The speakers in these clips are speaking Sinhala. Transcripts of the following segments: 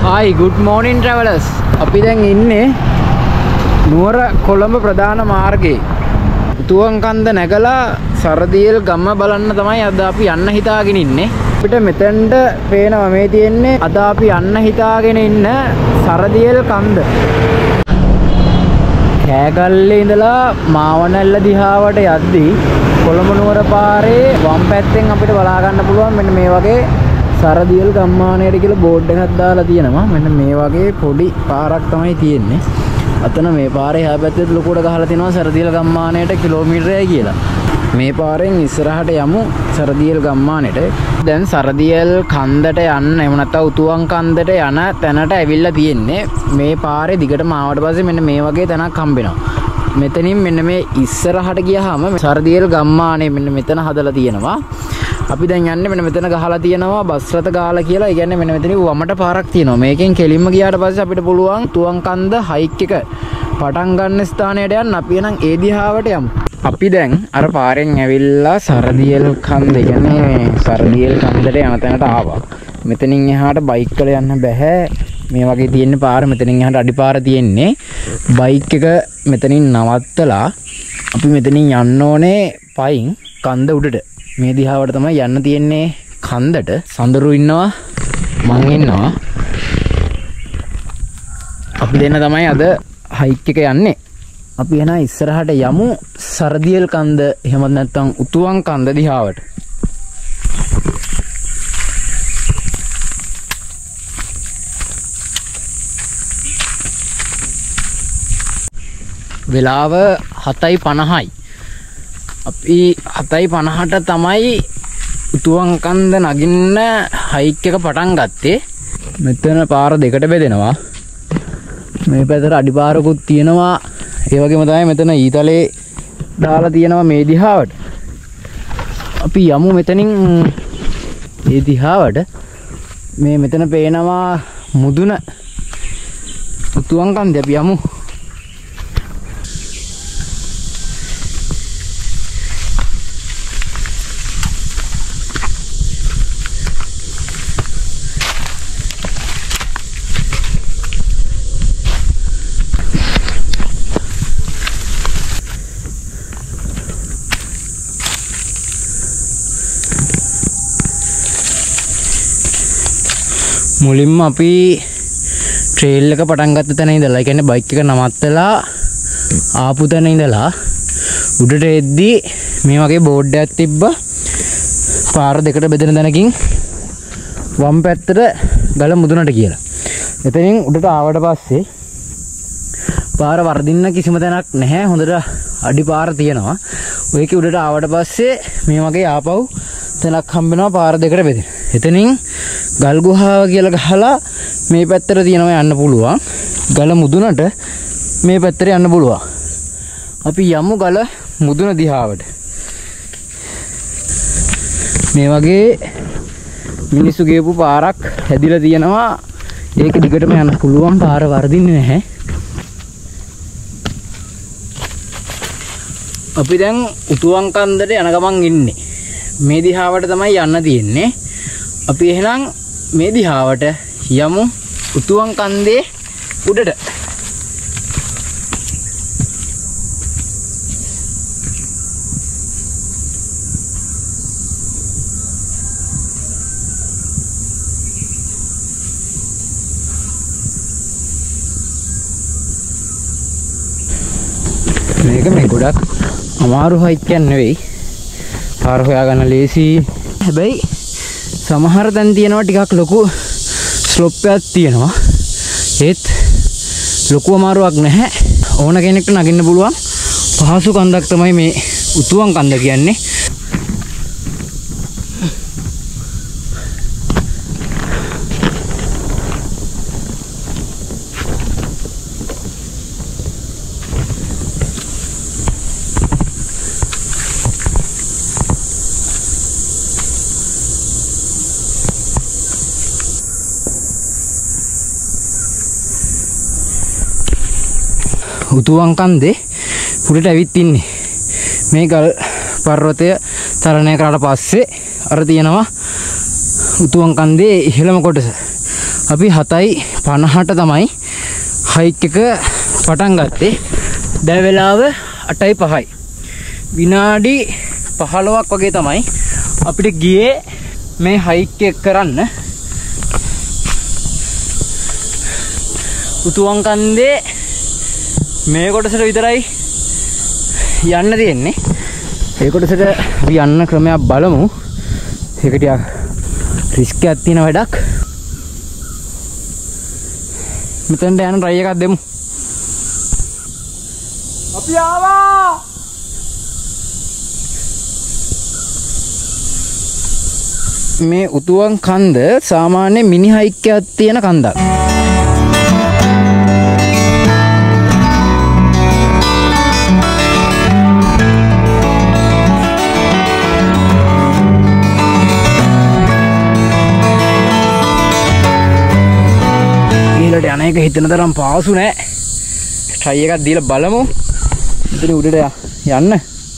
Hi, good morning travelers. අපි දැන් ඉන්නේ නුවර කොළඹ ප්‍රධාන මාර්ගයේ. උතුවන්කන්ද නැගලා සරදියෙල් ගම බලන්න තමයි අද අපි යන්න හිතාගෙන ඉන්නේ. අපිට මෙතෙන්ට පේනවා මේ තියෙන්නේ අද අපි යන්න හිතාගෙන ඉන්න සරදියෙල් කන්ද. කෑගල්ලේ ඉඳලා මාවනැල්ල දිහාවට යද්දී කොළඹ නුවර පාරේ වම් පැත්තෙන් අපිට බලා ගන්න පුළුවන් මෙන්න මේ වගේ සරදියෙල් ගම්මානයට කියලා බෝඩ් එකක් දාලා තියෙනවා. මෙන්න මේ වගේ පොඩි පාරක් තමයි තියෙන්නේ. අතන මේ පාරේ එහා පැත්තේ ලොකුවට ගහලා තිනවා සරදියෙල් ගම්මානයට කිලෝමීටරයයි කියලා. මේ පාරෙන් ඉස්සරහට යමු සරදියෙල් ගම්මානයට. දැන් සරදියෙල් කන්දට යන්න එහෙම නැත්නම් උතුවන් කන්දට යන තැනට ඇවිල්ලා තියෙන්නේ. මේ පාරේ දිගටම ආවට පස්සේ මෙන්න මේ වගේ තැනක් හම්බෙනවා. මෙතනින් මෙන්න මේ ඉස්සරහට ගියාම සරදියෙල් ගම්මානේ මෙන්න මෙතන හදලා තියෙනවා. අපි දැන් යන්නේ මෙන්න මෙතන ගහලා තියෙනවා බස් රථ ගාලා කියලා. ඒ කියන්නේ මෙන්න මෙතන වමට පාරක් තියෙනවා. මේකෙන් කෙලින්ම ගියාට පස්සේ අපිට පුළුවන් තුවන් කන්ද හයික් එක පටන් ගන්න ස්ථානයට යන්න. අපි එහෙනම් ඒ දිහාවට යමු. අපි දැන් අර පාරෙන් ඇවිල්ලා සරදියෙල් කන්ද කියන්නේ සරදියෙල් කන්දට යන තැනට ආවා. මෙතනින් එහාට බයික් වල යන්න බෑ. මේ වගේ තියෙන පාර මෙතනින් එහාට අඩිපාර තියෙන්නේ. බයික් එක මෙතනින් නවත්තලා අපි මෙතනින් යන්න ඕනේ පයින් කන්ද උඩට. මේ දිහාවට තමයි යන්න තියෙන්නේ කන්දට. සඳරු ඉන්නවා මං ඉන්නවා. අපි දෙන්න තමයි අද හයික් එක යන්නේ. අපි එන ඉස්සරහට යමු සරදියෙල් කන්ද එහෙමත් නැත්නම් උතුවන් කන්ද දිහාවට. වෙලාව 7:50යි. අපි 7:50ට තමයි උතුවන් කන්ද නගින්න හයික් එක පටන් ගත්තේ. මෙතන පාර දෙකට බෙදෙනවා. මේ පැත්තට අඩිපාරකුත් තියෙනවා. ඒ වගේම තමයි මෙතන ඊතලේ දාලා තියෙනවා මේ දිහාවට. අපි යමු මෙතනින් මේ දිහාවට. මේ මෙතන පේනවා මුදුන උතුවන් කන්ද. අපි යමු. මුලින්ම අපි ට්‍රේල් එක පටන් ගත්ත තැන ඉඳලා, ඒ කියන්නේ බයික් එක නවත්තලා ආපු තැන ඉඳලා උඩට එද්දී මේ වගේ බෝඩ් එකක් තිබ්බා. පාර දෙකට බෙදෙන තැනකින් වම් පැත්තට ගල මුදුනට කියලා. එතනින් උඩට ආවට පස්සේ පාර වර්ධින්න කිසිම තැනක් නැහැ. හොඳට අඩිපාර තියෙනවා. ඔයකේ උඩට ආවට පස්සේ මේ වගේ ආපහු තැනක් හම්බෙනවා පාර දෙකට බෙදෙන. එතනින් ගල් ගුහාව කියලා ගහලා මේ පැත්තට තියෙනවා යන්න පුළුවන්. ගල මුදුනට මේ පැත්තට යන්න පුළුවන්. අපි යමු ගල මුදුන දිහාවට. මේ වගේ මිනිස්සු ගියපු පාරක් හැදිලා තියෙනවා. ඒක දිගටම යන්න පුළුවන්. පාර වර්ධින්නේ නැහැ. අපි දැන් උතුවන් කන්දට යන ගමන් ඉන්නේ. මේ දිහාවට තමයි යන්න තියෙන්නේ. අපි එහෙනම් මේ දිහාවට යමු උතුවන් කන්දේ උඩට. මේක මේ ගොඩක් අමාරු හයික් එකක් නෙවෙයි. පාර හොයාගන්න ලේසි. හැබැයි සමහර තැන් තියෙනවා ටිකක් ලොකු ස්ලොප් එකක් තියෙනවා. ඒත් ලොකු අමාරුවක් නැහැ. ඕන කෙනෙක්ට නගින්න පුළුවන් පහසු කන්දක් තමයි මේ උතුවන් කන්ද කියන්නේ. උතුවන් කන්දේ උඩට ඇවිත් ඉන්නේ. මේ ගල් පර්වතය තරණය කරාට පස්සේ අර තියෙනවා උතුවන් කන්දේ ඉහළම කොටස. අපි 7:50 50ට තමයි හයික් එක පටන් ගත්තේ. දැන් වෙලාව 8:05. විනාඩි 15ක් වගේ තමයි අපිට ගියේ මේ හයික් එක කරන්න. උතුවන් කන්දේ මේ කොටසට විතරයි යන්න තියෙන්නේ. ඒ කොටසට අපි යන්න ක්‍රමයක් බලමු. ඒක ටිකක් රිස්ක් එකක් තියෙන වැඩක්. මෙතෙන්ට යන try එකක් දෙමු. අපි ආවා. මේ උතුවන් කන්ද සාමාන්‍ය මිනි හයික් එකක් තියෙන කන්දක්. යන එක හිතන තරම් පාසු නෑ. try එකක් දීලා බලමු. මෙතන උඩට යන්න.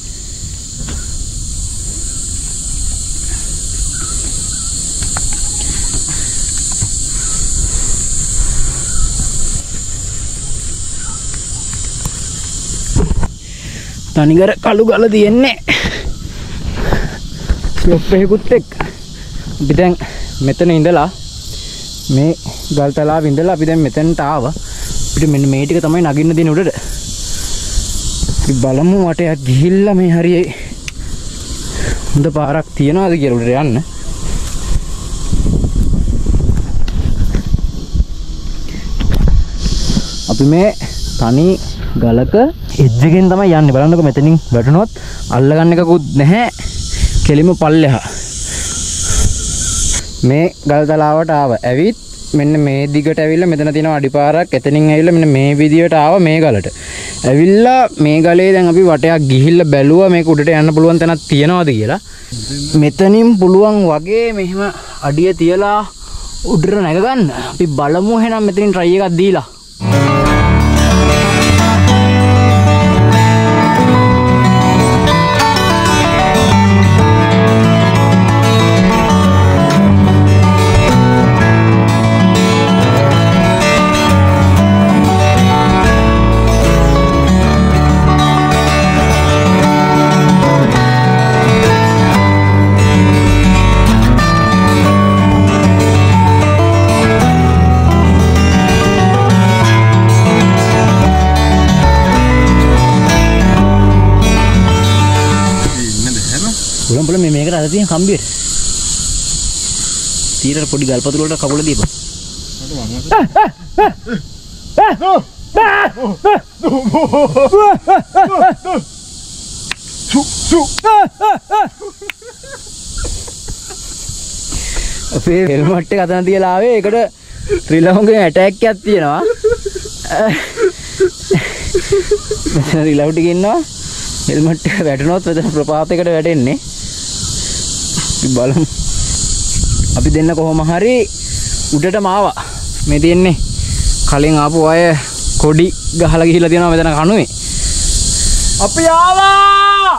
තනිකර කළු ගල තියෙන්නේ. ස්ලොප් එකකුත් එක්ක. අපි දැන් මෙතන ඉඳලා මේ ගල් තලාව ඉඳලා අපි දැන් මෙතනට ආවා. අපිට මෙන්න මේ ටික තමයි නගින්න දෙන උඩට. අපි බලමු වටයක් ගිහිල්ලා මේ හරියේ හොඳ පාරක් තියනවාද කියලා උඩට යන්න. අපි මේ තනි ගලක එජ් එකෙන් තමයි යන්නේ. බලන්නකො මෙතනින් වැටුනොත් අල්ලගන්න එකකුත් නැහැ. කෙලිම පල්ලෙහා මේ ගල් තලාවට ආව. ඇවිත් මෙන්න මේ දිගට ඇවිල්ලා මෙතන තියෙන අඩිපාරක් එතනින් ඇවිල්ලා මෙන්න මේ විදියට ආව මේ ගලට. ඇවිල්ලා මේ ගලේ දැන් අපි වටයක් ගිහිල්ලා බැලුවා මේක උඩට යන්න පුළුවන් තැනක් තියනවාද කියලා. මෙතනින් පුළුවන් වගේ මෙහෙම අඩිය තියලා උඩට නැග ගන්න. අපි බලමු එහෙනම් මෙතනින් try එකක් දීලා. උලම් මේ මේකට අර තියෙන කම්බියට තීරර පොඩි ගල්පතුල වලට කකුල දීපන්. අපේ හෙල්මට් එක අතන තියලා ආවේ. ඒකට රිලවුන්ගේ ඇටැක් එකක් තියෙනවා. මෙතන රිලව් ටික ඉන්නවා. හෙල්මට් එක වැටුනොත් මෙතන ප්‍රපාතයකට වැටෙන්නේ. බලමු. අපි දෙන්න කොහොම හරි උඩටම ආවා. මේ තියෙන්නේ කලින් ආපු අය කොඩි ගහලා ගිහිල්ලා තියෙනවා මෙතන කණුවේ. අපි ආවා.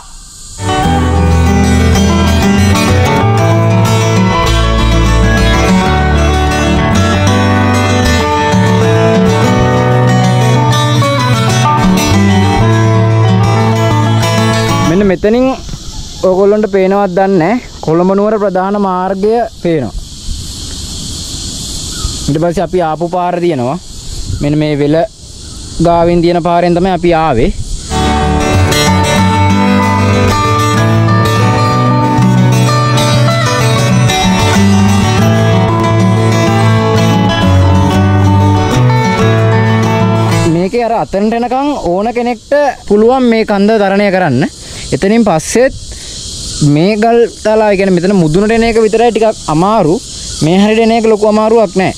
මෙන්න මෙතනින් ඕගොල්ලන්ට පේනවත් දන්නේ කොළඹ නුවර ප්‍රධාන මාර්ගය පේනවා. ඊට පස්සේ අපි ආපු පාර තියෙනවා. මෙන්න මේ වෙල ගාවින් තියෙන පාරෙන් තමයි අපි ආවේ. මේකේ අර අතනට එනකන් ඕන කෙනෙක්ට පුළුවන් මේ කන්ද තරණය කරන්න. එතනින් පස්සෙත් මේ ගල් තලාව කියන්නේ මෙතන මුදුනට එන එක විතරයි ටිකක් අමාරු. මේ හරියට එන එක ලොකු අමාරුවක් නෑ.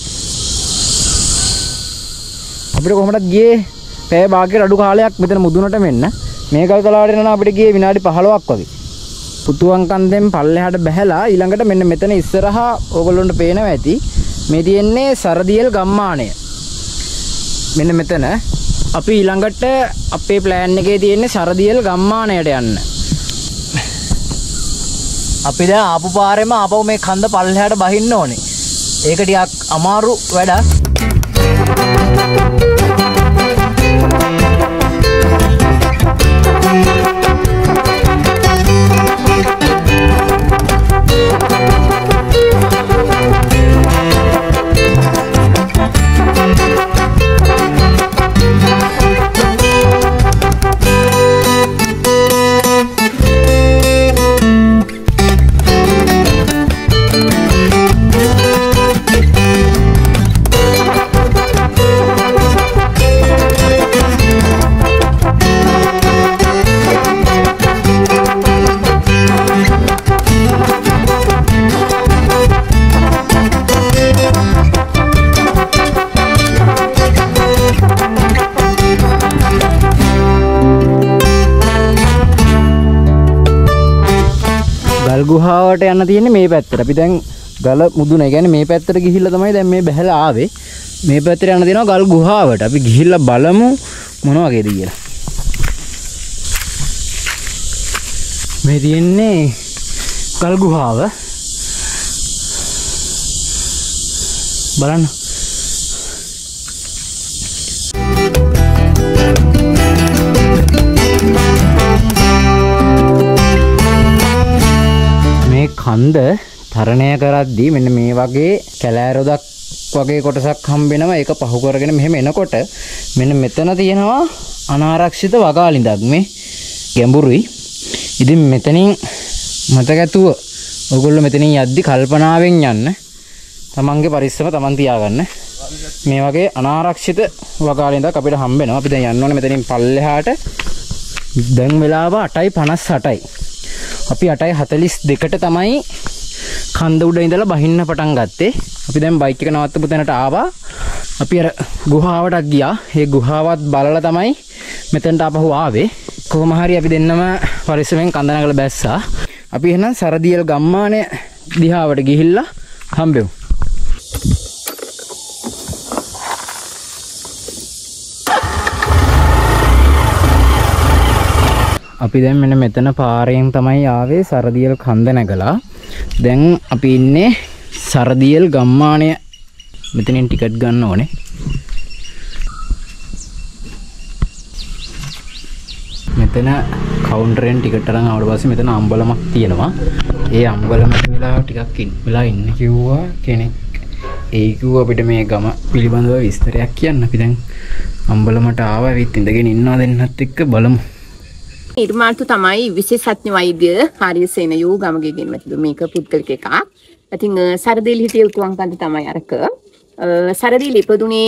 අපිට කොහොමදත් ගියේ පැය භාගයකට අඩු කාලයක් මෙතන මුදුනට මෙන්න. මේ ගල් තලාවට එනවා අපිට ගියේ විනාඩි 15ක් වගේ. පුතුවන් කන්දෙන් පල්ලෙහාට බැහැලා ඊළඟට මෙන්න මෙතන ඉස්සරහා ඕගොල්ලන්ට පේනවා ඇති. මේ තියෙන්නේ සරදියල් ගම්මානය. මෙන්න මෙතන අපි ඊළඟට අපේ ප්ලෑන් එකේ තියෙන්නේ සරදියල් ගම්මානයට යන්න. අපි දැන් ආපු පාරෙම ආපහු මේ කන්ද පල්ලෙහාට බහින්න ඕනේ. ඒක ටිකක් අමාරු වැඩක්. ගුහාවට යන්න තියෙන්නේ මේ පැත්තට. අපි දැන් ගල මුදුන, ඒ කියන්නේ මේ පැත්තට ගිහිල්ලා තමයි දැන් මේ බැහැලා ආවේ. මේ පැත්තට යන්න තියෙනවා ගල් ගුහාවට. අපි ගිහිල්ලා බලමු මොන වගේද කියලා. මේ තියෙන්නේ ගල් ගුහාව. බලන්න. මේ කන්ද තරණය කරද්දී මෙන්න මේ වගේ කැලෑරොදක් වගේ කොටසක් හම්බ වෙනවා. ඒක පහු කරගෙන මෙහෙම එනකොට මෙන්න මෙතන තියෙනවා අනාරක්ෂිත වගාලින්දක්. මේ ගැඹුරුයි. ඉතින් මෙතනින් මතකතුව ඔයගොල්ලෝ මෙතනින් යද්දි කල්පනාවෙන් යන්න. තමන්ගේ පරිස්සම තමන් තියාගන්න. මේ වගේ අනාරක්ෂිත වගාලින්දක් අපිට හම්බ වෙනවා. අපි දැන් යන්න ඕනේ මෙතනින් පල්ලෙහාට. දැන් වෙලාව 8:58යි. අපි 8:42ට තමයි කන්ද උඩ ඉඳලා බහින්න පටන් ගත්තේ. අපි දැන් බයික් එක නවත්තපු තැනට ආවා. අපි අර ගුහාවටත් ගියා. ඒ ගුහාවත් බලලා තමයි මෙතනට ආපහු ආවේ. කොහොම හරි අපි දෙන්නම පරිස්සමෙන් කන්ද නැගලා බැස්සා. අපි එහෙනම් සරදියල් ගම්මානය දිහාවට ගිහිල්ලා හම්බෙමු. අපි දැන් මෙන්න මෙතන පාරෙන් තමයි ආවේ සරදියල් කන්ද නැගලා. දැන් අපි ඉන්නේ සරදියල් ගම්මානය. මෙතනින් ටිකට් ගන්න ඕනේ. මෙතන කවුන්ටරෙන් ටිකට් අරන් ආවට පස්සේ මෙතන අම්බලමක් තියෙනවා. ඒ අම්බලමට වෙලා ටිකක් වෙලා ඉන්න කිව්වා කෙනෙක්. ඒ කිව්වා අපිට මේ ගම පිළිබඳව විස්තරයක් කියන්න. අපි දැන් අම්බලමට ආවා. ඇවිත් ඉඳගෙන ඉන්නවා දෙන්නත් එක්ක බලමු. නිර්මාතු තමයි විශේෂඥ වෛද්‍ය හරිසේන යෝ ගමගේ ගෙන්වතිද මේක පුද්ගලික එකක්. ඉතින් සරදිල් හිටිය උතුම් කන්ද තමයි අරක. සරදිල් ඉපදුනේ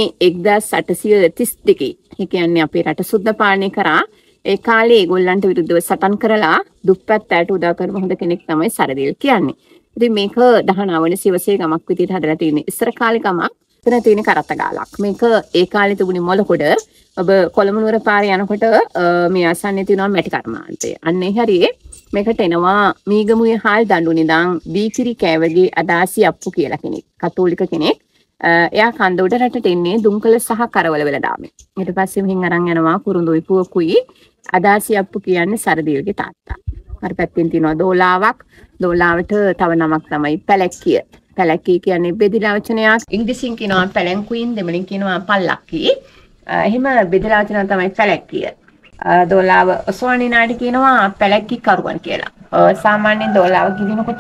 1832. ඒ කියන්නේ අපේ රට සුද්ධ පාලනය කරා. ඒ කාලේ ඒගොල්ලන්ට විරුද්ධව සටන් කරලා දුප්පත් අයට උදව් කරපු හොඳ කෙනෙක් තමයි සරදිල් කියන්නේ. ඉතින් මේක 19 වෙනි සිවසේ ගමක් විදිහට හදලා තියෙන්නේ. ඉස්සර කාලේ ගමක්. එතන තියෙන කරත්ත ගාලක්. මේක ඒ කාලේ තිබුණේ මොලකොඩ. ඔබ කොළඹ නුවර පාරේ යනකොට මේ අසන්නේ තියෙනවා මැටි කර්මාන්තය. අන්න ඒ හරියේ මේකට එනවා මීගමුවේ හාල් දඬුවන ඉඳන් දීකිරි කෑවගේ අදාසි අප්පු කියලා කෙනෙක්. කතෝලික කෙනෙක්. එයා කන්ද උඩ රටට එන්නේ දුම්කල සහ කරවල වෙලදාමේ. ඊට පස්සේ මෙහින් අරන් යනවා කුරුඳුයි පුවකුයි අදාසි අප්පු කියන්නේ සරදිල්ගේ තාත්තා. අර පැත්තෙන් තියෙනවා දෝලාවක්. දෝලාවට තව නමක් තමයි පැලැක්කිය. පැලැක්කිය කියන්නේ බෙදිලා වචනයක්. ඉංග්‍රීසියෙන් කියනවා පැලැන්කුයින්, දෙමළෙන් කියනවා පල්ලක්කි. එහෙම බෙදලා වචන තමයි පැලැක්කිය. දෝලාව ඔසවණිනාට කියනවා පැලැක්කි කරුවන් කියලා. සාමාන්‍යයෙන් දෝලාව කිවිනකොට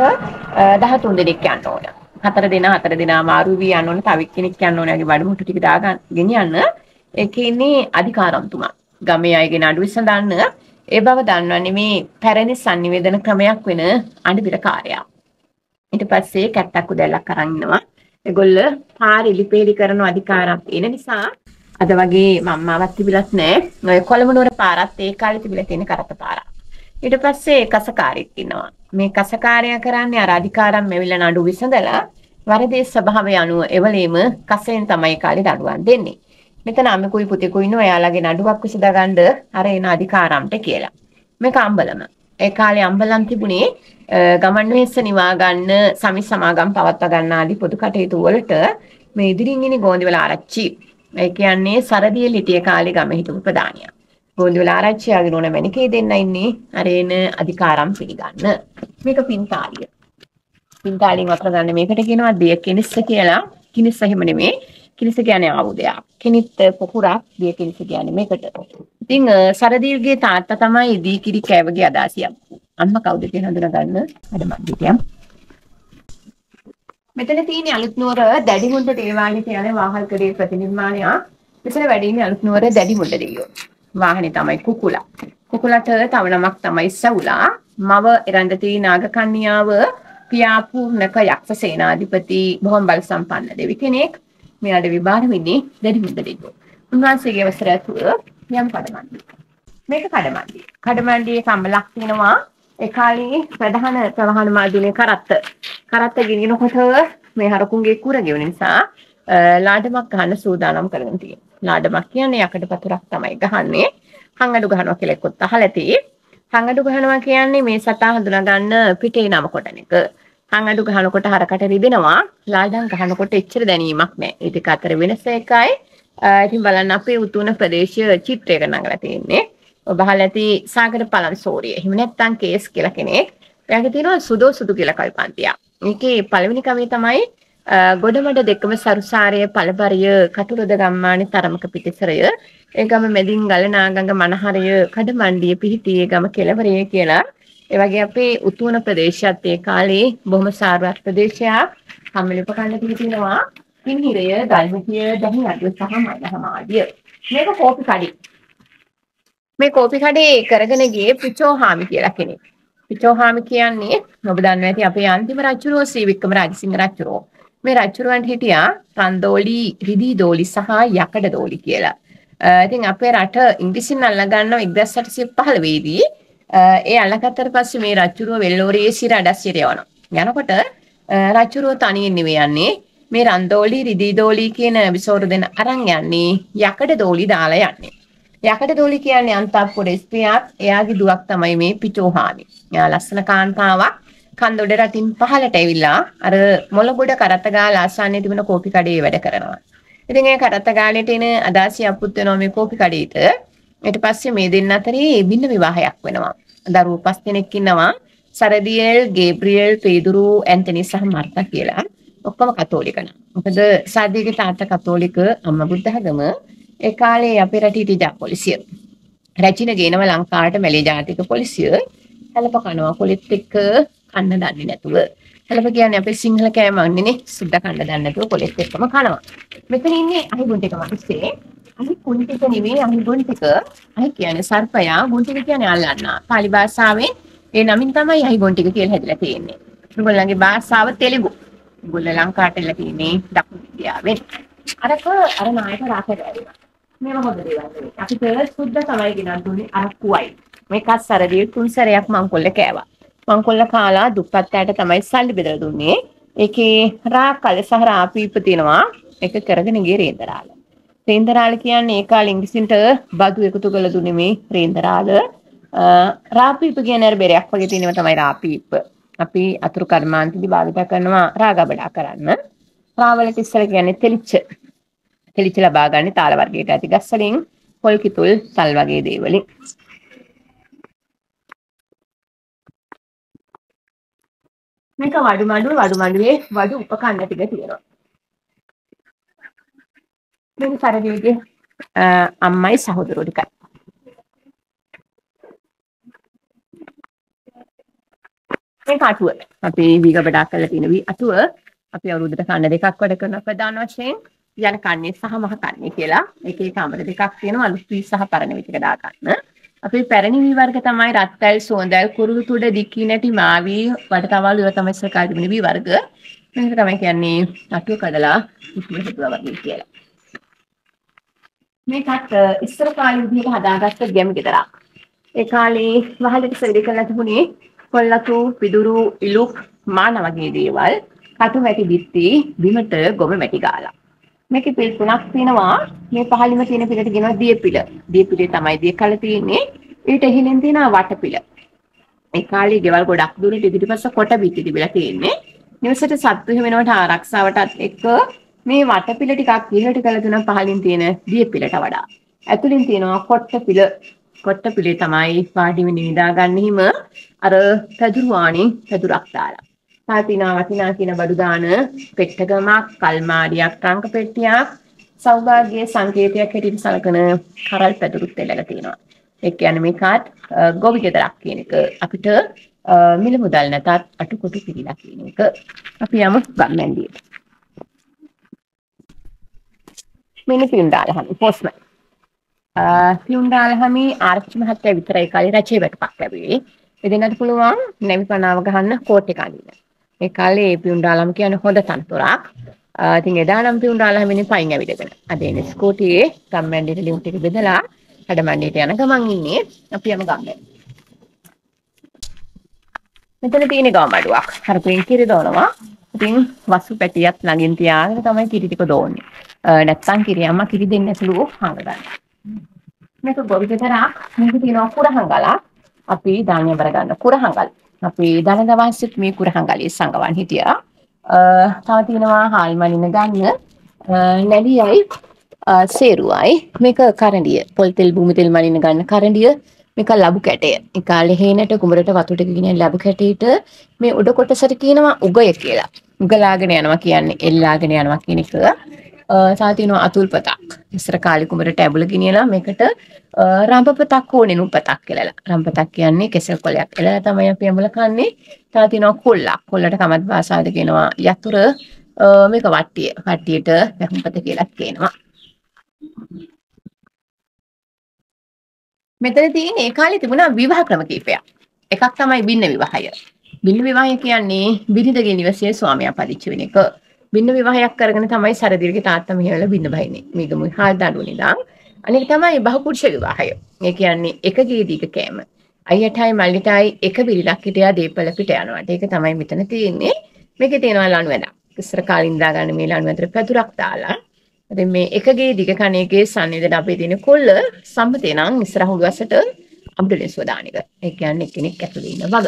13 දෙනෙක් යන්න ඕන. 4 දෙනා මාරු වී යන්න ඕන. තව කෙනෙක් යන්න ඕන. යගේ බඩමුට්ටු ටික දාගන්න ගෙනියන්න. ඒකේ ඉන්නේ අධිකාරම්තුමා. ගමේ අයගේ නඩු විසඳන්න. ඒ බව දන්වන්නේ මේ පැරණි sannivedana ක්‍රමයක් වෙන අඬබිර කාර්යයක්. ඊට පස්සේ කැට්ටක් උදැල්ලක් අරන් ඉන්නවා. ඒගොල්ල පාරේ ලිපේලි කරන අධිකාරම් තියෙන නිසා අද වගේ මම්මාවක් තිබිලත් නැහැ. ඔය කොළඹ නුවර පාරත් ඒ කාලේ තිබිලා තියෙන කරත්ත පාරක්. ඊට පස්සේ කසකාරයෙක් ඉන්නවා. මේ කසකාරයා කරන්නේ අර අධිකාරම් මෙවිලා නඩු විසඳලා වරදේ ස්වභාවය අනුව එවලේම කසෙන් තමයි කාලේ දඬුවම් දෙන්නේ. මෙතන අම්මකුයි පුතේකුයි ඉන්නවා. එයාලගේ නඩුවක් විසඳ ගන්න අර එන අධිකාරම්ට කියලා. මේක අම්බලම. ඒ කාලේ අම්බලම් තිබුණේ ගමන් වෙහෙස නිවා ගන්න, සමි සමාගම් පවත්වා ගන්න ආදී පොදු කටයුතු වලට මේ ඉදිරින් ඉන්නේ ගෝන්දිවල ආරච්චි. ඒ කියන්නේ සරදියෙල් හිටිය කාලේ ගමේ හිටපු ප්‍රධානියා. ගෝන්දිවල ආරච්චි ආගේ නෝන මැනිකේ දෙන්න ඉන්නේ අර එන අධිකාරම් පිළිගන්න. මේක පින්තාලිය. පින්තාලියෙන් වතුර ගන්න මේකට කියනවා දිය කිනිස්ස කියලා. කිනිස්ස එහෙම නෙමෙයි. කිනිස්ස කියන්නේ ආයුධයක්. කිනිත් පොකුරක්, දිය කිනිස්ස කියන්නේ මේකට. ඉතින් සරදිල්ගේ තාත්තා තමයි දීකිරි කෑවගේ අදාසියක්. අම්මා කවුද කියලා හඳුනගන්න අඩමන්දිටියම්. මෙතන තියෙන අලුත් නුවර දැඩිමුණ්ඩ දේවාලය කියන වාහල්කඩේ ප්‍රතිනිර්මාණයක්. මෙතන වැඩ ඉන්නේ අලුත් නුවර දැඩිමුණ්ඩ දෙවියෝ. වාහනේ තමයි කුකුලා. කුකුලට තව නමක් තමයි සවුලා. මව එරන්දති නාගකන්‍යාව පියාපූර්ණක යක්ෂ සේනාධිපති බොහොම බල සම්පන්න දෙවි කෙනෙක්. මෙයාට විභාර වෙන්නේ දැඩිමුණ්ඩ දෙවියෝ. උන්වහන්සේගේ අවසරය ඇතුව යම් කඩමන්ඩිය. මේක කඩමන්ඩිය. කඩමන්ඩියේ කම්බලක් තියෙනවා. ඒ කාලේ ප්‍රධාන ප්‍රවාහන මාධ්‍යයේ කරත්ත ගෙනිනකොට මේ හරකුන්ගේ කුර ගෙවන නිසා ලාඩමක් ගන්න සූදානම් කරගෙන තියෙනවා. ලාඩමක් කියන්නේ යකඩ පතුරක් තමයි ගහන්නේ. හංගඩු ගහනවා කියලා එක්කත් අහලා ඇති. හංගඩු ගහනවා කියන්නේ මේ සතා හඳුනා ගන්න පිටේ නම කොටන එක. හංගඩු ගහනකොට හරකට රිදෙනවා. ලාඩම් ගහනකොට එච්චර දැනීමක් නැහැ. ඒ දෙක අතර වෙනස එකයි. ඉතින් බලන්න අපේ උතුන ප්‍රදේශීය චිත්‍රයක නඟලා තියෙන්නේ. ඔබ අහලා ඇති සාගර පළන්සෝරිය. එහෙම නැත්නම් කේස් කියලා කෙනෙක්. එයාගේ තියෙනවා සුදෝ සුදු කියලා කල්පන්තියක්. මේකේ පළවෙනි කවිය තමයි ගොඩමඩ දෙකම සරුසාරය පළබරිය කටුරොද ගම්මානේ තරමක පිටිසරය ඒ ගම මැදින් ගලනාගඟ මනහරය කඩමණ්ඩිය පිහිටියේ ගම කෙළවරේ කියලා. ඒ වගේ අපේ උතුන ප්‍රදේශයත් ඒ කාලේ බොහොම සාරවත් ප්‍රදේශයක්. කම්මැලි උපකණ්ඩ පිහිටිනවා. පින්හිරය, ගල්මිටිය, දහි අඩුව සහ මඩහමාදිය. මේක කෝපි කඩේ. මේ කෝපි කඩේ කරගෙන ගියේ පිචෝහාමි කියලා කෙනෙක්. පිචෝහාමි කියන්නේ ඔබ දන්නවා ඇති අපේ අන්තිම රජුරෝ ශ්‍රී වික්‍රම රාජසිංහ රජුරෝ. මේ රජුරවන්ට හිටියා රන්දෝලි, රිදී දෝලි සහ යකඩ දෝලි කියලා. ඉතින් අපේ රට ඉංග්‍රීසියෙන් අල්ලගන්නව 1815 දී. ඒ අල්ලගත්තට පස්සේ මේ රජුරෝ වෙල්ලෝරියේ සිර අඩස්සියට යවනවා. යනකොට රජුරෝ තනියෙන් නෙවෙයි යන්නේ. මේ රන්දෝලි, රිදී දෝලි කියන විසෝරු දෙන අරන් යන්නේ යකඩ දෝලි දාලා යන්නේ. යකඩ දෝලි කියන්නේ අන්තපුර ස්ත්‍රියක්. එයාගේ දුවක් තමයි මේ පිචෝහාමි. එයා ලස්සන කාන්තාවක්. කන්දොඩ රටින් පහළට ඇවිල්ලා අර මොළගොඩ කරත්තගාල ආසන්නයේ තිබෙන කෝපි කඩේ වැඩ කරනවා. ඉතින් ඒ කරත්තගාලේට එන අදාසිය අපුත් වෙනවා මේ කෝපි කඩේට. ඊට පස්සේ මේ දෙන්න අතරේ බින්න විවාහයක් වෙනවා. දරුවෝ 5 දෙනෙක් ඉන්නවා. සරදියෙල්, ගේබ්‍රියෙල්, පේදුරු, ඇන්තනි සහ මර්තා කියලා. ඔක්කොම කතෝලික නම්. මොකද සාදිගේ තාත්තා කතෝලික, අම්මා බුද්ධඝම. ඒ කාලේ අපේ රටේ හිටිය පොලිසිය. රැචින ගේනව ලංකාවට මැලේ ජාතික පොලිසිය. හැලප කනවා පොලිත් එක්ක කන්න දන්නේ නැතුව. හැලප කියන්නේ අපේ සිංහල කෑම වන්නේනේ සුද්දා කන්න දන්නේ නැතුව පොලිත් එක්කම කනවා. මෙතන ඉන්නේ අහිගුන් ටික මිනිස්සේ. අහි කුන් ටික නෙමෙයි අහිගුන් ටික. අහි කියන්නේ සර්පයා, ගුන් ටික කියන්නේ අල්ලන්න. පාලි භාෂාවෙන් ඒ නමින් තමයි අහිගුන් ටික කියලා හැදලා තියෙන්නේ. ඒගොල්ලන්ගේ භාෂාව තෙලුගු. ඒගොල්ලෝ ලංකාවට එලා තියෙන්නේ දකුණු ඉන්දියාවෙන්. අර නායක රාකඩ මේව හොඳ දේවල්. අපිට සුද්දා තමයි ගෙනත් දුන්නේ අරක්කුවයි. මේකත් සරදියේ 3 සැරයක් මංකොල්ල කෑවා. මංකොල්ල කාලා දුප්පත් ඇයට තමයි සල්ලි බෙදලා දුන්නේ. ඒකේ රාකල සහ රාපීප තියෙනවා. ඒක කරගෙන ගියේ රේන්දරාල. රේන්දරාල කියන්නේ ඒ කාලේ ඉංග්‍රීසින්ට බදු එකතු කරලා දුන්නේ මේ රේන්දරාල. රාපීප කියන්නේ අර බෙරයක් වගේ තියෙනවා තමයි රාපීප. අපි අතුරු කර්මාන්තදී භාවිත කරනවා රාගබඩා කරන්න. රාවලට ඉස්සර කියන්නේ තෙලිච්ච. තෙලිච්ච ලබා ගන්න තාල වර්ගයට ඇති ගස් වලින්, පොල් කිතුල්, සල් වගේ දේවලින්. මේක වඩුමඩුවේ වඩු උපකන්න ටික තියෙනවා. මේක සරදීගේ අම්මයි සහෝදරයෝ ටිකයි. මේක අටුව. අපි වීගබඩා කරලා තියෙන අටුව අපි අවුරුද්දට කන්න දෙකක් වැඩ කරන ප්‍රධාන වශයෙන් යන කන්නේ සහ මහ කන්නේ කියලා. ඒකේ කාමර දෙකක් තියෙනවා අලුත් වී සහ පරණ වී ටික දා ගන්න. අපේ පැරණි වී වර්ග තමයි රත්තරල්, සුවඳල්, කුරුළු තුඩ, දිකී නැටි, මාවි, වටතවල් ඒවා තමයි සරකාරි තිබෙන වී වර්ග. මේක තමයි කියන්නේ අටුව කඩලා උතුම් හිතුවා වගේ කියලා. මේකත් ඉස්සර කාලේ විදිහට හදාගත්ත ගැමි ගෙදරක්. ඒ කාලේ වහලට සෙල්ලි කරලා තිබුණේ කොල්ලතු, පිදුරු, ඉලුක්, මාන වගේ දේවල්. කටු මැටි බිත්ති, බිමට ගොම මැටි ගාලා. මේකේ පිළ 3ක් තියෙනවා. මේ පහළිම තියෙන පිළට කියනවා දියපිළ. දියපිළේ තමයි දිය කල තියෙන්නේ. ඊට එහිලෙන් තියෙනවා වටපිළ. ඒ කාලේ ගෙවල් ගොඩක් දුරට ඉදිරිපස්ස කොට බිත්ති තිබිලා තියෙන්නේ. නිවසට සත්තු හිමිනවට ආරක්ෂාවටත් එක්ක මේ වටපිළ ටිකක් ඉහළට කළ තුන පහළින් තියෙන දියපිළට වඩා. ඇතුලින් තියෙනවා කොට්ටපිළ. කොට්ටපිළේ තමයි පාඩි වෙන නිදා ගන්න හිම අර පැදුරුවාණි පැදුරක් දාලා. වටිනා කියන බඩු දාන පෙට්ටගමක්, කල්මාරියක්, ට්‍රංක පෙට්ටියක්, සෞභාග්‍යයේ සංකේතයක් හැටියට සලකන කරල් පැදුරුත් එල්ලලා තියෙනවා. ඒ කියන්නේ මේකත් ගොවි ගෙදරක් කියන එක අපිට මිල මුදල් නැතත් අටුකොටු පිළිලා කියන එක. අපි යමු ගම්මැන්ඩියට. මෙන්න පියුන්ඩාලහමි පොස්මන්. පියුන්ඩාලහමි ආරච්චි මහත්තයා විතරයි කාලේ රජේ වැටපක් ලැබුවේ. එදිනට පුළුවන් නැවි පනාව ගහන්න කෝට් එක අඳින්න. ඒ කාලේ පියුන්ඩාලම් කියන්නේ හොඳ තනතුරක්. ඉතින් එදා නම් පියුන්ඩාලහමිනේ පයින් ඇවිදගෙන. අද එන්නේ ස්කෝටියේ ගම්මැන්ඩියට ලියුම් ටික බෙදලා කඩමණ්ඩියට යන ගමන් ඉන්නේ. අපි යමු ගම්මැන්ඩි. මෙතන තියෙන ගාමඩුවක්. අර පින් කිරි දෝනවා. ඉතින් වසු පැටියක් ළඟින් තියාගෙන තමයි කිරි ටික දෝන්නේ. නැත්තම් කිරි අම්මා කිරි දෙන්නේ නැතුළු හංග ගන්න. මේක ගොවි ගෙදරක්. මේක තියෙනවා කුරහංගලක්. අපි දානිය බර ගන්න කුරහංගල්. අපි දන දවසෙත් මේ කුරහංගලේ සංගවන් හිටියා. තව තියෙනවා හාල් මනින ගන්න නැලියයි සේරුවයි මේක කරඬිය පොල් තෙල් භූමි තෙල් මනින ගන්න කරඬිය මේක ලබු කැටය. ඒ කාලේ හේනට කුඹරට වතුරට ගෙනියන ලබු කැටේට මේ උඩ කොටසට කියනවා උගය කියලා. උගලාගෙන යනවා කියන්නේ එල්ලාගෙන යනවා කියන එක. සාතිනෝ අතුල්පතක්. ඉස්සර කාලේ කුඹරට ඇබුල ගෙනියලා මේකට රම්පපතක් ඕනේ නුපතක් කියලා. රම්පතක් කියන්නේ කෙසෙල් කොලයක්. එළලා තමයි අපි ඇඹුල කන්නේ. සාතිනෝ කොල්ලක්. කොල්ලට කමත් භාෂාවද කියනවා යතුරු මේක වට්ටිය. වට්ටියට වැහුම්පත කියලා කියනවා. මෙතන තියෙන ඒ කාලේ තිබුණා විවාහ ක්‍රම කීපයක්. එකක් තමයි බින්න විවාහය. බින්න විවාහය කියන්නේ බිරිඳගේ නිවසේ ස්වාමියා පදිච්ච වෙන එක. බින්න විවාහයක් කරගෙන තමයි සරදිල්ගේ තාත්තා මෙහෙවලා බින්න බහින්නේ. මේගම හාල් දඬුවන ඉඳන්. අනික තමයි බහුපුරුෂ විවාහය. ඒ කියන්නේ එක ගීදීක කෑම. අයියටයි මල්ලිටයි එක බිරිලක් හිටියා දීපල පිට යනවාට. ඒක තමයි මෙතන තියෙන්නේ. මේකේ තියෙනවා ලණු වැදක්. ඉස්සර කාලින් දාගන්න මේ ලණු වැදට පැදුරක් දාලා ඉතින් මේ එකගේ දිග කණේකේ සම්නිදට අපේ තියෙන කොල්ල සම්මතේ නම් ඉස්සරහ උඩුවසට අම්බුලන්ස් වදාන එක. ඒ කියන්නේ කෙනෙක් ඇතුලේ ඉන්න වග.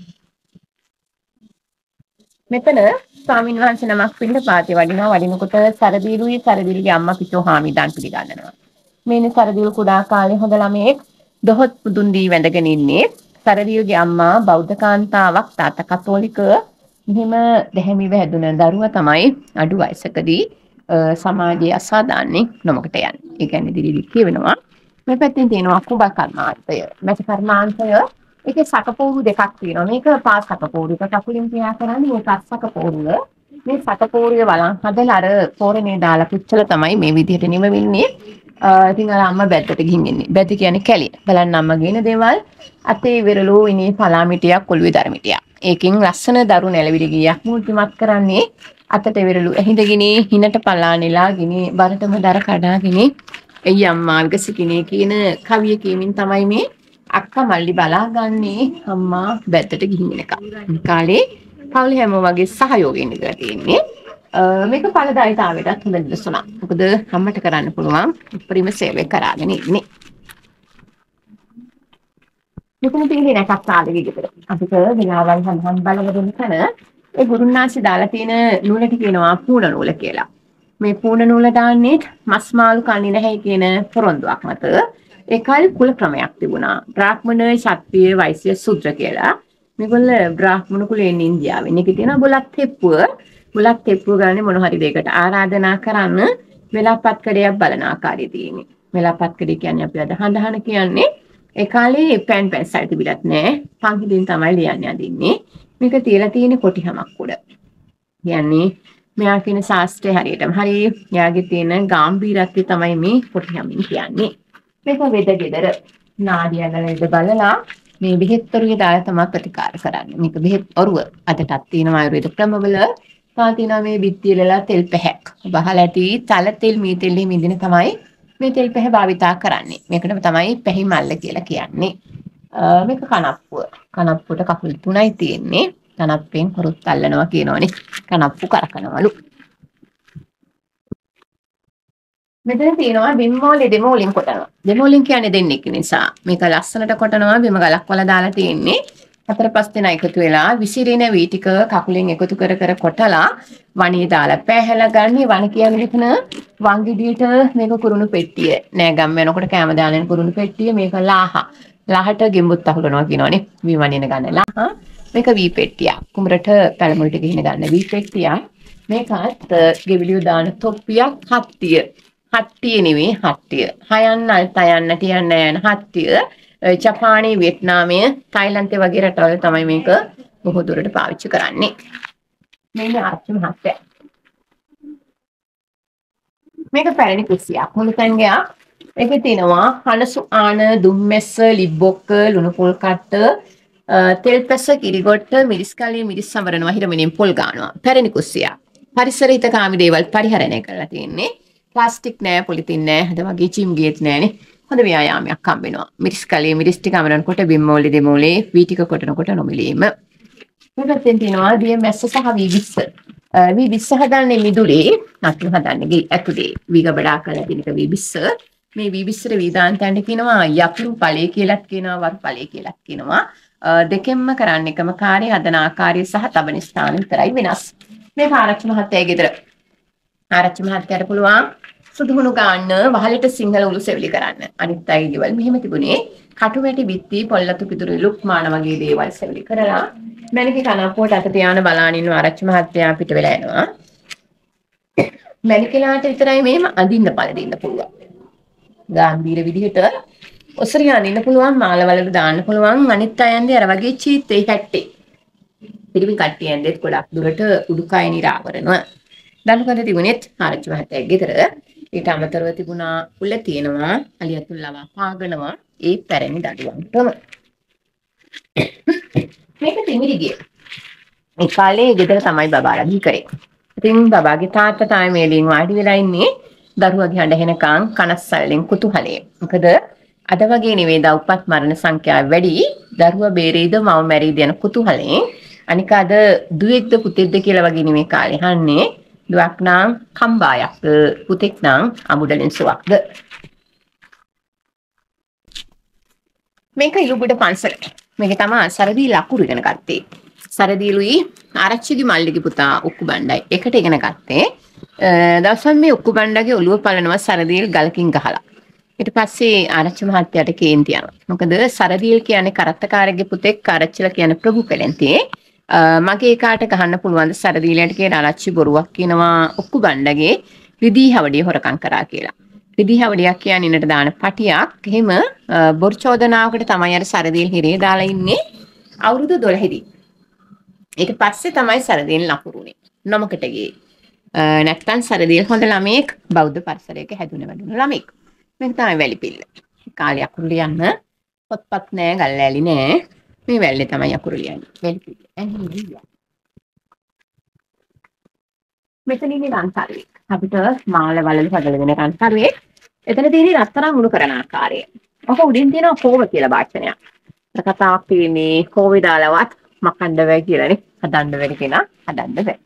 මෙතන ස්වාමීන් වහන්සේ නමක් පින්න පාතේ වඩිනවා. වඩිනකොට සරදීලුයි සරදීලගේ අම්මා පිටෝ හාමිදාන් පිළිගන්නවා. මේනේ සරදීලු කුඩා කාලේ හොඳ ළමයෙක් දොහොත් පුදුන් දී වැඳගෙන ඉන්නේ. සරදීලගේ අම්මා බෞද්ධ කාන්තාවක් තාත්තා කතෝලික මෙහිම දැහැමිව හැදුන දරුවා තමයි අඩු වයසකදී සමාජයේ අසාධාරණේ නොමකට යන්නේ. ඒ කියන්නේ දිලිලි කියවෙනවා. මේ පැත්තෙන් තියෙනවා කුඹ කර්මාන්තය. මැට කර්මාන්තය ඒකේ සකපෝරු දෙකක් තියෙනවා. මේක පාස් සකපෝරු. එක කකුලින් පියා කරන්නේ මේක අස් සකපෝරුව. මේ සකපෝරුවේ වලන් හදලා අර පෝරණේ දාලා පුච්චලා තමයි මේ විදිහට නිමවෙන්නේ. ඉතින් අර අම්මා බැද්දට ගිහින් එන්නේ. බැද්ද කියන්නේ කැලිය. බලන්න අම්මා ගේන දේවල් අතේ විරලෝ ඉනේ පලාමිටියක් ඔළුවේ ධර්මිටියක්. ඒකෙන් ලස්සන දරු නැලවිලි ගියක් මුල්තිමත් කරන්නේ අතට විරලු ඇහිඳගිනේ හිනට පලානෙලා ගිනේ බරටම දර කඩාගෙන එයි අම්මා විගසිකිනේ කියන කවිය කියමින් තමයි මේ අක්කා මල්ලි බලාගන්නේ අම්මා බැද්දට ගිහින් එක. කාලේ පවුලේ හැමෝම වගේ සහයෝගයෙන් ඉඳලා තියෙන්නේ. මේක ඵලදායීතාවයටත් හොඳ නිදසුනක්. මොකද අම්මට කරන්න පුළුවන් උපරිම සේවය කරාගෙන ඉන්නේ. මෙතන තියෙන නැකක් තාලෙ විදිහට අපිට වෙලාවල් සම්හම් බලවදින තැන ඒ ගුරුන්නාන්සේ දාලා තියෙන නූලට කියනවා පූර්ණ නූල කියලා. මේ පූර්ණ නූල දාන්නේ මස් මාළු කන්නේ නැහැ කියන පොරොන්දුවක් මත ඒ කාලේ කුල ක්‍රමයක් තිබුණා. බ්‍රාහ්මණ, ක්ෂත්‍රිය, වෛශ්‍ය, ශූද්‍ර කියලා. මේගොල්ල බ්‍රාහ්මණ කුලයෙන් ඉන්දියාවේ. මේකේ තියෙන බුලත් තෙප්පුව. බුලත් තෙප්පුව ගන්න මොන හරි දෙයකට ආරාධනා කරන්න වෙලාපත් කඩයක් බලන ආකාරය තියෙන්නේ. වෙලාපත් කඩේ කියන්නේ අපි අද හඳහන කියන්නේ ඒ කාලේ පෙන් පැන්සල් තිබිලත් නෑ. පන්හිදින් තමයි ලියන්නේ අදින්නේ. මේක තියලා තියෙන කොටිහමක් උඩ. කියන්නේ මෙයා කියන ශාස්ත්‍රය හරියටම හරි යාගේ තියෙන ගැඹීරත්වය තමයි මේ කොටිහමින් කියන්නේ. මේක වෙදගෙදර නාඩියගල බලලා මේ බෙහෙත්වරුවේ දාලා තමයි ප්‍රතිකාර කරන්නේ. මේක බෙහෙත් ඔරුව අදටත් තියෙනවා ආයුර්වේද ක්‍රමවල. තා තියෙනවා මේ බිත්තියලලා තෙල් පැහැක්. බහලා ඇති තල තෙල් මී තෙල් හිමින්දින තමයි මේ තෙල් පැහැ භාවිතා කරන්නේ. මේකට තමයි පැහි මල්ල කියලා කියන්නේ. මේක කනප්පුව. කනප්පුවට කකුල් 3යි තියෙන්නේ. කනප්පෙන් හොරුත් අල්ලනවා කියනෝනේ. කනප්පු කරකනවලු. මෙතන තියෙනවා බිම්මෝලේ දෙමෝලින් කොටනවා. දෙමෝලින් කියන්නේ දෙන්නෙක් නිසා. මේක ලස්සනට කොටනවා බිම ගලක් වල දාලා තියෙන්නේ. 4-5 දෙනා එකතු වෙලා විසිරින වී ටික කකුලෙන් එකතු කර කර කොටලා වණේ දාලා පැහැලා ගන්න. වණ කියන්නේ මෙතන වංගිඩියට මේක කුරුණු පෙට්ටිය. නෑ ගම් වෙනකොට කැම දාන කුරුණු පෙට්ටිය මේක ලාහ. ලාහට ගෙම්බුත් අහුලනවා කියනෝනේ. වී වණින ගන්න ලාහ. මේක වී පෙට්ටිය. කුඹරට පැලමුල් ටික ගිහින ගන්න වී පෙට්ටිය. මේකත් ගෙවිලිය දාන තොප්පියක් හත්තිය. හත්තිය නෙවෙයි හත්තිය. හයන්න අල්තයන්න තියන්න යන හත්තිය. ජපානයේ වියට්නාමයේ තායිලන්තයේ වගේ රටවල තමයි මේක බොහෝ දුරට පාවිච්චි කරන්නේ. මේක ආච්චි මහත්තයා. මේක පැරණි කුස්සියක්. මුළුතැන් ගයක්. ඒකේ තියෙනවා හනසු ආන, දුම්මැස්ස, ලිබ්බොක්ක, ලුණු පොල් කට්ට, තෙල් පැස්ස, කිරිගොට්ට, මිරිස් කලිය, මිරිස් සමරනවා, හිරමිනින් පොල් ගන්නවා. පැරණි කුස්සියක්. පරිසර හිතකාමී දේවල් පරිහරණය කරලා තියෙන්නේ. ප්ලාස්ටික් නෑ, පොලිතින් නෑ, හද වගේ චිම්ගේත් නෑනේ. හොඳ ව්‍යායාමයක් හම්බ වෙනවා. මිරිස් කලිය මිරිස් ටික අමරනකොට බිම්මෝලේ දෙමෝලේ වී ටික කොටනකොට නොමිලීම. මෙතෙන් තියෙනවා දිය මැස්ස සහ වී විස්ස. වී විස්ස හදන්නේ මිදුලේ, නතු හදන්නේ ඇතුලේ. වී ගබඩා කරලා තියෙනක වී විස්ස. මේ විවිස්තර වේදාන්තයන්ට කියනවා යකුරු ඵලය කියලාත් කියනවා වරු ඵලය කියලාත් කියනවා. දෙකෙන්ම කරන්න එකම කාර්යය හදන ආකාරය සහ තබන ස්ථාන විතරයි වෙනස්. මේ ආරච්චි මහත්තයාගේ ගෙදර ආරච්චි මහත්තයාට පුළුවන් සුදුහුණු ගන්න වහලට සිංහල උළු සෙවිලි කරන්න. අනිත් අයගේ ගෙවල් මෙහෙම තිබුණේ කටු වැටි බිත්ති පොල්ලතු පිටුරු ලුක්මාන වගේ දේවල් සෙවිලි කරලා මැණිකේ කනප්පුවට අත තියාන බලාන ඉන්න ආරච්චි මහත්තයා පිට වෙලා යනවා. මැණිකලාට විතරයි මේම අඳින්න පළදින්න පුළුවන්. ගාම්භීර විදිහට ඔසරියන් ඉන්න පුළුවන් මාලවලට දාන්න පුළුවන් අනිත් අයන්දී අර වගේ චීත්තේ හැට්ටේ. පිරිමි කට්ටියෙන්දෙත් ගොඩක් දුරට උඩුකය නිරාවරණව. දනුකඳ තිබුණෙත් ආරච්චි මහත්තයාගේ ගෙදර. ඊට අමතරව තිබුණා උල තියෙනවා අලියතුල් ලවා පාගනවා ඒ පැරණි දඩුවන්ටම. මේක තිමිරිගේ. ඒ කාලේ ගෙදර තමයි බබාලා දී කරේ. ඉතින් බබාගේ තාත්තා තමයි මේ ලින් වාඩි වෙලා ඉන්නේ. දරුවගේ හඬ හෙනකන් කනස්සල්ලෙන් කුතුහලයේ. මොකද අද වගේ නෙවෙයි උපත් මරණ සංඛ්‍යාව වැඩි. දරුවා බේරෙයිද මව මැරෙයිද යන කුතුහලයෙන්. අනික අද දුවෙක්ද පුතෙක්ද කියලා වගේ නෙවෙයි කාලේ හන්නේ. දුවක් නම් කම්බායක්ද පුතෙක් නම් අමුඩලෙන් සුවක්ද. මේක ඉලුබුඩ පන්සල. මේක තමයි සරදී ලකුරු ඉගෙන ගත්තේ. සරදීලුයි ආරච්චිගේ මල්ලිගේ පුතා උක්කු බණ්ඩයි එකට ඉගෙන ගත්තේ. දවසක් මේ උක්කු බණ්ඩගේ ඔළුව පලනවා සරදීල් ගලකින් ගහලා. ඊට පස්සේ ආරච්චි මහත්තයාට කේන්ති යනවා. මොකද සරදීල් කියන්නේ කරත්තකාරගේ පුතෙක් ආරච්චිලා කියන්නේ ප්‍රභු පෙළෙන්තියේ. මගේ කාට ගහන්න පුළුවන් ද සරදීලට කියලා ආරච්චි බොරුවක් කියනවා උක්කු බණ්ඩගේ රිදී හවඩිය හොරකම් කරා කියලා. රිදී හවඩියක් කියන්නේ ඉන්නට දාන පටියක්. එහෙම බොරු චෝදනාවකට තමයි අර සරදීල් හිරේ දාලා ඉන්නේ අවුරුදු 12දී. ඊට පස්සේ තමයි සරදීල් ලකුරුනේ. නමකට ගියේ. නැත්තම් සරදීල් හොඳ ළමෙක් බෞද්ධ පරිසරයක හැදුන වැඩුණු ළමෙක්. මේක තමයි වැලිපිල්ල. කාලේ අකුරු ලියන්න පොත්පත් නෑ ගල්ලෑලි නෑ. මේ වැල්ලේ තමයි අකුරු ලියන්නේ. වැලිපිල්ල. මෙතන ඉන්නේ රන්තරුවේ. අපිට මාළ වලලු හදලා දෙන රන්තරුවේ. එතන තියෙන්නේ රත්තරන් උණු කරන ආකාරය. ඔක උඩින් තියෙනවා කෝව කියලා වාචනයක්. කතාවක් තියෙන්නේ කෝවේ දාලවත් මකන්න බෑ කියලානේ. හදන්න බැරි කෙනා හදන්න බෑ.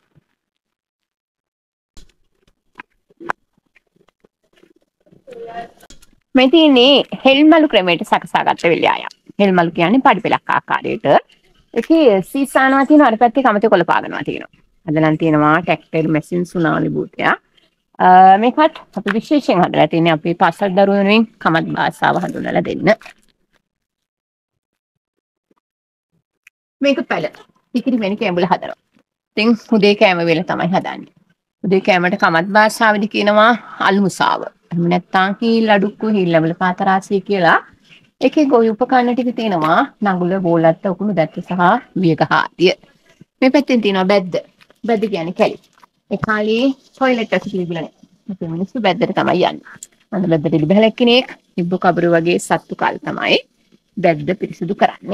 මේ තියෙන්නේ හෙල්මලු ක්‍රමයට සකසාගත්ත වෙලියාය. හෙල්මලු කියන්නේ පඩිපෙලක් ආකාරයට. ඒකේ සීසානවා තියෙනවා අර පැත්තේ කමතේ කොළ පාගනවා තියෙනවා. අද නම් තියෙනවා ටැක්ටයිල් මැෂින් සුනාලි බූතය. මේකත් අපි විශේෂයෙන් හදලා තියෙන්නේ අපේ පාසල් දරුවෝ වෙනුවෙන් කමත් භාෂාව හඳුන්වලා දෙන්න. මේක පැල. ඉතිරි වෙන කැඹුල හදනවා. ඉතින් උදේ කෑම වේල තමයි හදන්නේ. උදේ කෑමට කමත් භාෂාවෙදි කියනවා අල්මුසාව. එහෙම නැත්නම් හීල් අඩුක්කු හීල්ලවල පාතරාසිය කියලා. එකේ ගොවි උපකරණ ටික තියෙනවා නඟුල බෝලත්ත උකුණු දැත්ත සහ වියක ආදිය. මේ පැත්තෙන් තියෙනවා බැද්ද. බැද්ද කියන්නේ කැලි. ඒ කාලේ টয়ලට් එක තිබුණේ නැහැ. අපේ මිනිස්සු බැද්දට තමයි යන්නේ. අන්න බැද්දට ඉබහලක් කෙනෙක් ඉබ්බ කබර වගේ සත්තු කාල තමයි බැද්ද පිරිසිදු කරන්නේ.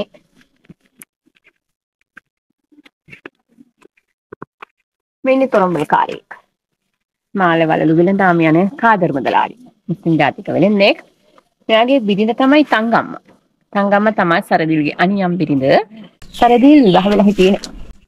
මෙන්න තොරම්බල කාර්යයක්. මාළ වලලු වෙලඳාම යන කාදර් මුදලාලි. මුස්ලිම් ජාතික වෙලෙන්නෙක්. එයාගේ බිරිඳ තමයි තංගම්ම. තංගම්ම තමයි සරදිල්ගේ අනියම් බිරිඳ. සරදිල් ගහවලා හිටියේ.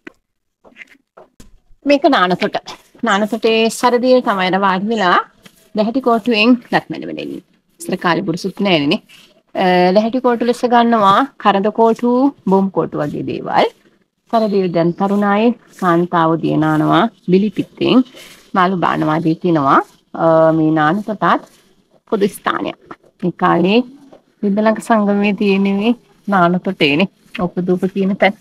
මේක නානතොට. නානතොටේ සරදිල් තමයි වාඩි වෙලා දැහැටි කොටුවෙන් දක්මන වෙන්නේ. ඉස්සර කාලේ පුරුසුත් නෑනේ. දැහැටි කොටු ලෙස ගන්නවා කරඳ කොටු, බොම් කොටු වගේ දේවල්. සරදිල් දැන් තරුණායේ කාන්තාව දිනනවා බිලි පිටින් මාළු බානවා දී තිනවා. මේ නානතොටත් පොදු ස්ථානයක්. මේ කාලේ විද්‍යාලංක සංගමයේ තියෙන්නේ නානතොටේනේ. ඔපදූප කියන තැන.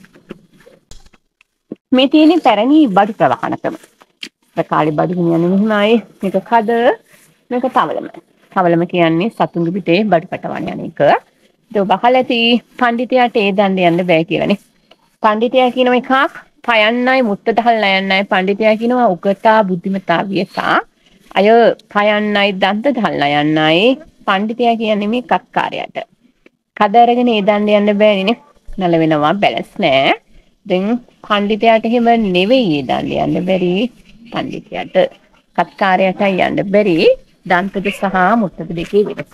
මේ තියෙන්නේ පැරණි බඩු ප්‍රවාහනකම. ඒ කාලේ බඩු ගෙනියන්නේ මෙහිමයි. මේක කද මේක තවලම. තවලම කියන්නේ සතුන්ගේ පිටේ බඩු පටවන යන එක. ඒක බහල ඇති පඬිතයාට ඒ දණ්ඩ යන්න බෑ කියලානේ. පඬිතයා කියනවා එකක් පයන්නයි මුත්ත දහල් නයන්නයි පඬිතයා කියනවා උගතා බුද්ධිමතා වියසා අය පයන්නයි දන්ත දහල් නයන්නයි පඬිතයා කියන්නේ මේ කත්කාරයට. කද අරගෙන ඒ දණ්ඩ යන්න බෑනේ. නල වෙනවා බැලන්ස් නෑ. දැන් පඬිතයාට එහෙම නෙවෙයි ඒ දණ්ඩ යන්න බැරි. පඬිතයාට කත්කාරයට යන්න බැරි. දන්තද සහ මුත්තද දෙකේ වෙනස.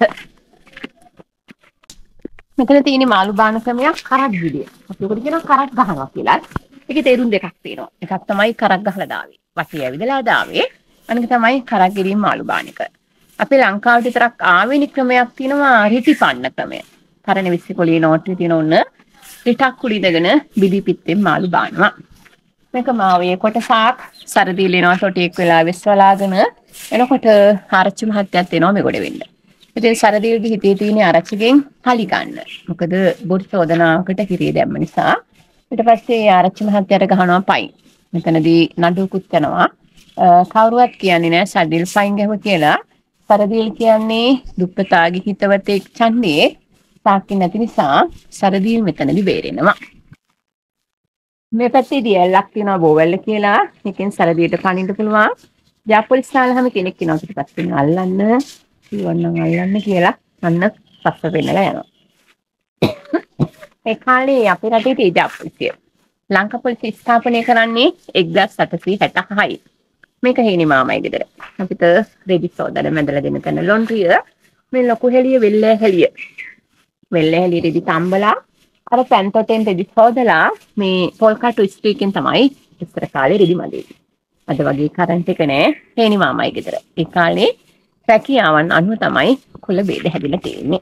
මෙතන තියෙන මාළු බාන ක්‍රමයක් කරක් විදිය. අපි උකට කියනවා කරක් ගහනවා කියලා. ඒකේ තේරුම් දෙකක් තියෙනවා. එකක් තමයි කරක් ගහලා දාවේ. වටේ ඇවිදලා දාවේ. අනික තමයි කරක් ගිරීම මාළු බාන එක. අපේ ලංකාවට විතරක් ආවෙනි ක්‍රමයක් තියෙනවා රිටිපන්න ක්‍රමය. පරණ විසිකොලියේ නෝට්ටුවේ තියෙන ඔන්න රිටක් කුඩි ඉඳගෙන බිලි පිත්තෙන් මාළු බානවා. මේක මාවේ කොටසක් සරදීල එනවා ටොටියෙක් වෙලා වෙස්වලාගෙන එනකොට ආරච්චි මහත්තයත් එනවා මෙගොඩ වෙන්න. ඉතින් සරදීල්ගේ හිතේ තියෙන ආරච්චිගෙන් හලි ගන්න. මොකද බොරු චෝදනාවකට කිරිය දැම්ම නිසා. ඊට පස්සේ ආරච්චි මහත්තයාට ගහනවා පයින්. මෙතනදී නඩුවකුත් යනවා. කවුරුවත් කියන්නේ නැහැ සරදීල් පයින් ගැහුවා කියලා. සරදීල් කියන්නේ දුප්පතාගේ හිතවතෙක් ඡන්දේ සාක්කි නැති නිසා සරදීල් මෙතනදී බේරෙනවා. මේ පැත්තේ දියල්ලක් තියෙනවා බෝවැල්ල කියලා. මේකෙන් සරදීට පනින්න පුළුවන්. ජාපොලිස් තාලහම කෙනෙක් ඉනවා පිටපස්සෙන් අල්ලන්න. ඉවන්නම් අල්ලන්න කියලා අන්න පස්ස වෙන්නලා යනවා. ඒ කාලේ අපේ රටේ තේ ජාපොලිසිය. ලංකා පොලිසිය ස්ථාපනය කරන්නේ 1866. මේක හේනි මාමයි ගෙදර. අපිට රෙදි සෝදාන මැදලා දෙන්න තැන ලොන්ඩ්‍රිය. මේ ලොකු හෙලිය වෙල්ලෑ හෙලිය. වෙල්ලෑ හෙලිය රෙදි තම්බලා අර පැන්තොටෙන් රෙදි සෝදලා මේ පොල්කාටු ස්ට්‍රීට් එකෙන් තමයි ඉස්සර කාලේ රෙදි මදේ. අද වගේ කරන්ට් එක නෑ හේනි මාමයි ගෙදර. ඒ කාලේ රැකියාවන් අනුව තමයි කුල බේද හැදිලා තියෙන්නේ.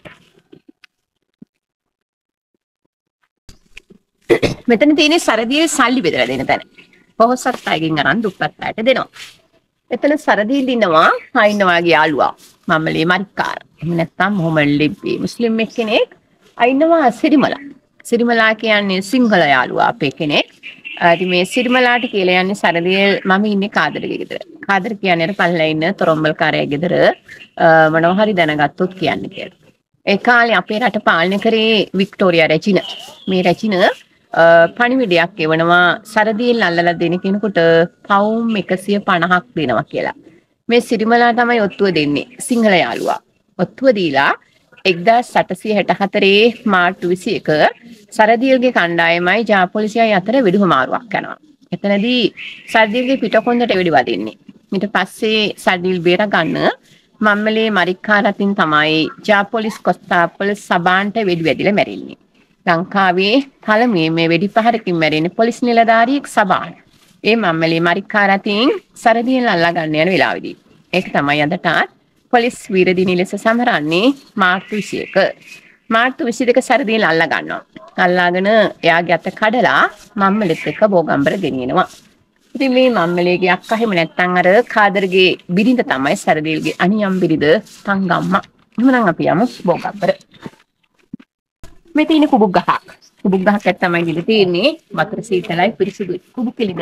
මෙතන තියෙන්නේ සරදීල් සල්ලි බෙදලා දෙන තැන. පොහොසත් අයගෙන් අරන් දුප්පත් අයට දෙනවා. එතන සරදීල් ඉන්නවා අයින්නවාගේ යාළුවා. මම්මලේ මරික්කාර. එහෙම නැත්නම් මොහොමඩ් ලිබ්බි මුස්ලිම් එක්කෙනෙක් අයින්නවා සිරිමලා. සිරිමලා කියන්නේ සිංහල යාළුවා අපේ කෙනෙක්. ඉතින් මේ සිරිමලාට කියලා යන්නේ සරදීල් මම ඉන්නේ කාදරගේ ගෙදර. කාදර කියන්නේ අර පල්ලා ඉන්න තොරම්බල්කාරයා ගෙදර මොනවා හරි දැනගත්තොත් කියන්නේ කියලා. ඒ කාලේ අපේ රට පාලනය කරේ වික්ටෝරියා රැජින. මේ රැජින පණිවිඩයක් එවනවා සරදීල් අල්ලලා දෙන කෙනෙකුට පවුම් 150ක් දෙනවා කියලා. මේ සිරිමලා තමයි ඔත්තුව දෙන්නේ සිංහල යාළුවා. ඔත්තුව දීලා 1864 මාර්තු 21 සරදීල්ගේ කණ්ඩායමයි ජාපොලිසියයි අතර වෙඩි හමාරුවක් යනවා. එතනදී සරදීල්ගේ පිටකොන්දට වෙඩි වදින්නේ. ඊට පස්සේ සරදීල් බේර ගන්න මම්මලේ මරික්කාරතින් තමයි ජාපොලිස් කොස්තාපල් සබාන්ට වෙඩි වැදිලා මැරෙන්නේ. ලංකාවේ පළමුවෙන් මේ වෙඩි පහරකින් මැරෙන්නේ පොලිස් නිලධාරියෙක් සබාන්. ඒ මම්මලේ මරික්කාරතින් සරදීල් අල්ලා ගන්න යන වෙලාවේදී. ඒක තමයි අදටත් පොලිස් වීර දිනය ලෙස සමරන්නේ මාර්තු 21. මාර්තු 22 සරදීල් අල්ලා ගන්නවා. අල්ලාගෙන එයාගේ අත කඩලා මම්මලෙත් එක්ක බෝගම්බර ගෙනියනවා. ඉතින් මේ මම්මලේගේ අක්කා එහෙම නැත්නම් අර කාදර්ගේ බිරිඳ තමයි සරදීල්ගේ අනියම් බිරිඳ තංගම්මා. එහෙනම් අපි යමු බෝගම්බර. මේ තියෙන කුබුක් ගහක්. කුබුක් ගහක් තමයි ඉඳි තියෙන්නේ. වතුර සීතලයි පිරිසිදුයි. කුබුක් කෙලිද.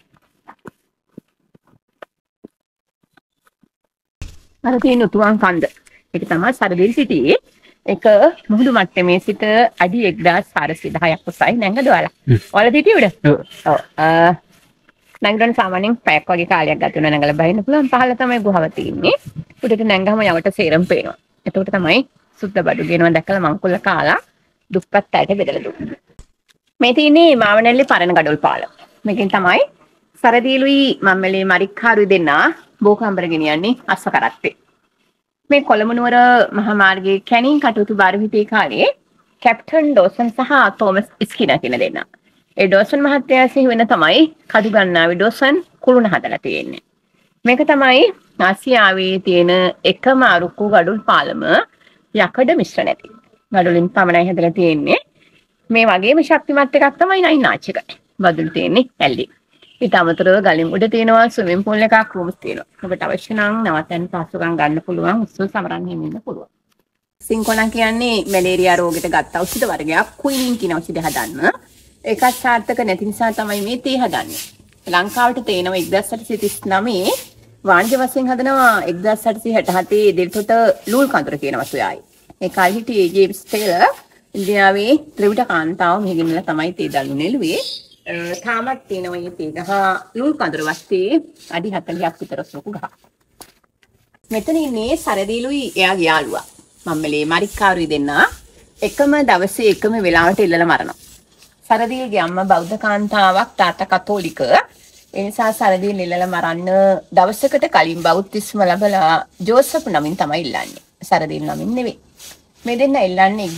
අර තියෙන උතුම් කන්ද. ඒක තමයි සරදීල් සිටියේ. ඒක මුහුදු මට්ටමේ සිට අඩි 1410ක් උසයි නැංගදවලා. ඔයාලා සිටියේ උඩ? ඔව්. නැංගඩන් සාමාන්‍යයෙන් පැයක් වගේ කාලයක් ගත වෙනවා නැංගලා බහින්න පුළුවන්. පහළ තමයි ගුහාව තියෙන්නේ. උඩට නැංගහම යවට සේරම පේනවා. එතකොට තමයි සුද්ධ බඩු ගෙනවා දැකලා මංකුල්ල කාලා දුප්පත් අයට බෙදලා දුන්නා. මේ තියෙන්නේ මාවනැල්ලේ පරණ ගඩොල් පාලම. මේකෙන් තමයි සරදීලුයි මම්මලේ මරික්කාරුයි දෙන්නා බෝකම්බර ගෙනියන්නේ අස්ස කරත්තේ. මේ කොළඹ නුවර මහා මාර්ගයේ කැණින් කටයුතු බාර හිටියේ කාලේ කැප්ටන් ඩෝසන් සහ තෝමස් ස්කිනර් කියන දෙන්නා. ඒ ඩෝසන් මහත්තයා සිහි වෙන තමයි කඩු ගන්නාවේ ඩෝසන් කුළුණ හදලා තියෙන්නේ. මේක තමයි ආසියාවේ තියෙන එකම අරුක්කු ගඩොල් පාලම යකඩ මිශ්‍ර නැති. ගඩොලින් පමණයි හදලා තියෙන්නේ. මේ වගේම ශක්තිමත් එකක් තමයි නයින් ආච් එක. බදුල් තියෙන්නේ ඇල්ලි. ඊට අමතරව ගලින් උඩ තියෙනවා ස්විමින් පූල් එකක් රූම්ස් තියෙනවා. ඔබට අවශ්‍ය නම් නවතන් පහසුකම් ගන්න පුළුවන් උත්සව සමරන්න හිමින්න පුළුවන්. සින්කොනා කියන්නේ මැලේරියා රෝගෙට ගත් ඖෂධ වර්ගයක් කුයිනින් කියන ඖෂධය හදන්න. ඒකත් සාර්ථක නැති නිසා තමයි මේ තේ හදන්නේ. ලංකාවට තේනවා 1839 වාණිජ වශයෙන් හදනවා 1867 දෙල්තොට ලූල් කඳුර කියන වස්තුවයි. ඒ කාලේ හිටියේ ජේම්ස් ටේලර් ඉන්දියාවේ ත්‍රිවිධ කාන්තාව මෙහෙගින්නලා තමයි තේ දල්ලු නෙළුවේ. තාමත් තියෙනවා මේ තේ ගහ ලූල් කඳුර වස්තේ අඩි 40ක් විතර සොකු ගහ. මෙතන ඉන්නේ සරදීලුයි එයාගේ යාළුවා. මම්මලේ මරික්කාරුයි දෙන්නා එකම දවසේ එකම වෙලාවට ඉල්ලලා මරනවා. සරදීල්ගේ අම්මා බෞද්ධ කාන්තාවක් තාත්තා කතෝලික. ඒ නිසා සරදීල් ඉල්ලලා මරන්න දවසකට කලින් බෞද්ධිස්ම ලැබලා ජෝසප් නමින් තමයි ඉල්ලන්නේ. සරදීල් නමින් නෙවෙයි. මේ දෙන්න ඉල්ලන්නේ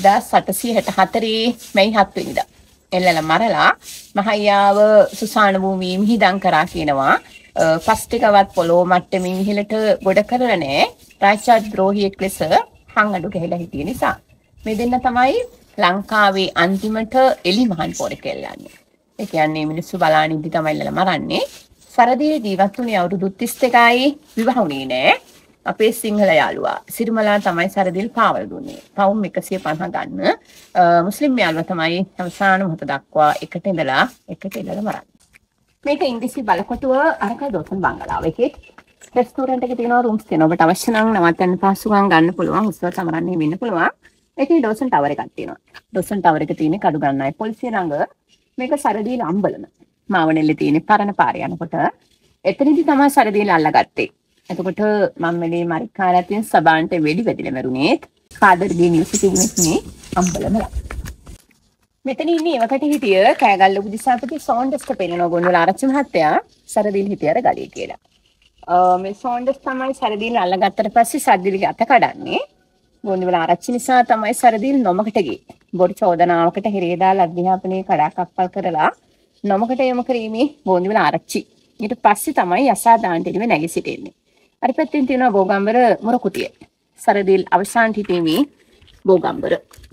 1864 මැයි 7 වෙනිදා. එල්ලලා මරලා මහයාව සුසාන භූමියේ මිහිදම් කරා කියනවා. පස් ටිකවත් පොළොව මට්ටමින් ඉහළට ගොඩ කරලා නැහැ. රාජද්‍රෝහියෙක් ලෙස හංගඩු ගහලා හිටිය නිසා මේ දෙන්න තමයි ලංකාවේ අන්තිමට එලි මහන් පොර කෙල්ලන්නේ. ඒ කියන්නේ මිනිස්සු බලාන ඉඳි තමයි ඉල්ලලා මරන්නේ. සරදියේ ජීවත් වුණේ අවුරුදු 32යි විවාහ වුණේ නෑ. අපේ සිංහල යාළුවා සිරිමලා තමයි සරදිල් පාවල දුන්නේ. පවුම් 150 ගන්න. මුස්ලිම් යාළුවා තමයි අවසාන මොහොත දක්වා එකට ඉඳලා මරන්නේ. මේක ඉංග්‍රීසි බලකොටුව අරක දොසන් බංගලාව එකේ රෙස්ටෝරන්ට් එකේ තියෙනවා රූම්ස් තියෙනවා. ඔබට අවශ්‍ය නම් නවත්තන්න පහසුකම් ගන්න පුළුවන්. උත්සව සමරන්නේ වෙන්න පුළුවන්. ඒකේ ඩෝසන් ටවර් එකක් තියෙනවා. ඩෝසන් ටවර් එක තියෙන්නේ කඩු ගන්නයි පොලිසිය ළඟ. මේක සරදීල අම්බලම. මාවනෙල්ලේ තියෙන්නේ පරණ පාරේ යනකොට. එතනදී තමයි සරදීල අල්ලගත්තේ. එතකොට මම මේ මරිකාරයන් සබාන්ට වෙඩි වැදිලා මරුනේ. කාදර්ගේ නිවස තිබුණේ අම්බලම. මෙතන ඉන්නේ එවකට හිටිය කෑගල්ල උදිසාපති සෝන්ඩස්ට පෙන්නන ගොන්වල ආරච්චි මහත්තයා සරදීල හිටිය අර ගලිය කියලා. මේ සෝන්ඩස් තමයි සරදීල අල්ලගත්තට පස්සේ සරදීලගේ අත කඩන්නේ. ගොන්වල ආරච්චි නිසා තමයි සරදීල නොමකට ගියේ. බොරු චෝදනාවකට හිරේ දාලා අධ්‍යාපනයේ කඩාකප්පල් කරලා නොමකට යොමු කිරීමේ ගොන්වල ආරච්චි. ඊට පස්සේ තමයි අසාදාන්ටෙලිව නැගී සිටින්නේ. අර පැත්තෙන් තියෙනවා බෝගම්බර මොරකුටිය. සරදීල අවසාන හිටීමේ බෝගම්බර.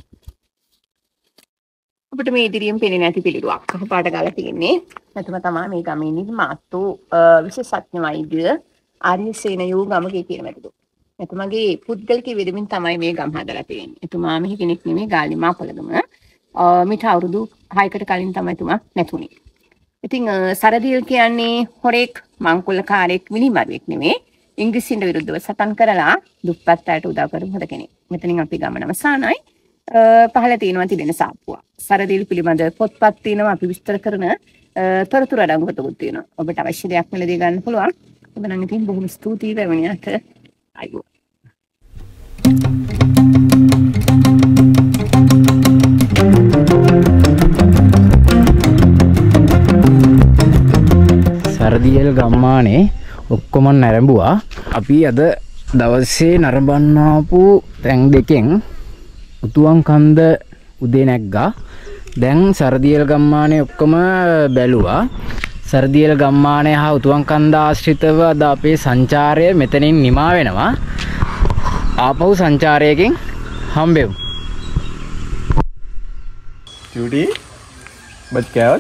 අපිට මේ ඉදිරියෙන් පෙනෙන්නේ නැති පිළිරුවක් කහපාට ගාලා තියෙන්නේ. එතම තමයි මේ ගමේ නිර්මාතු විශේෂඥ වෛද්‍ය ආර්යසේන යෝ ගමගේ කියන වැටුතු. එතුමාගේ පුද්ගලික විදමින් තමයි මේ ගම හදලා තියෙන්නේ. එතුමා මෙහි කෙනෙක් නෙමෙයි ගාලිමා පළදම. මිට අවුරුදු 6කට කලින් තමයි එතුමා නැතුනේ. ඉතින් සරදීල් කියන්නේ හොරෙක් මංකුල්ලකාරයෙක් මිනිමරුවෙක් නෙමෙයි. ඉංග්‍රීසින්ට විරුද්ධව සටන් කරලා දුප්පත් අයට උදව් කරපු හොඳ කෙනෙක්. මෙතනින් අපි ගම නම සානයි. පහළ තියෙනවා තිබෙන සාප්පුව. සරදීල් පිළිබඳ පොත්පත් තියෙනවා අපි විස්තර කරන තොරතුරු අඩංගු කොටුත් තියෙනවා. ඔබට අවශ්‍ය දෙයක් මෙලදී ගන්න පුළුවන්. ඔබ නම් ඉතින් බොහොම ස්තුතියි වෙවණියට. අයියෝ. සරදීල් ගම්මානේ ඔක්කොම නැරඹුවා. අපි අද දවසේ නරඹන්නාපු තැන් දෙකෙන් උතුවන් කන්ද උදේ නැග්ගා. දැන් සරදීල් ගම්මානේ ඔක්කොම බැලුවා. සරදීල් ගම්මානේ හා උතුවන් කන්ද ආශ්‍රිතව අද අපේ සංචාරය මෙතනින් නිමා වෙනවා. ආපහු සංචාරයකින් හම්බෙමු. චූටි බත් කෑවද?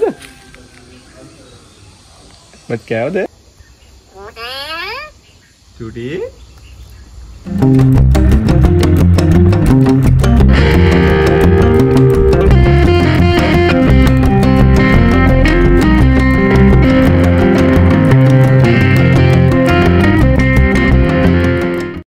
බත් කෑවද? චූටි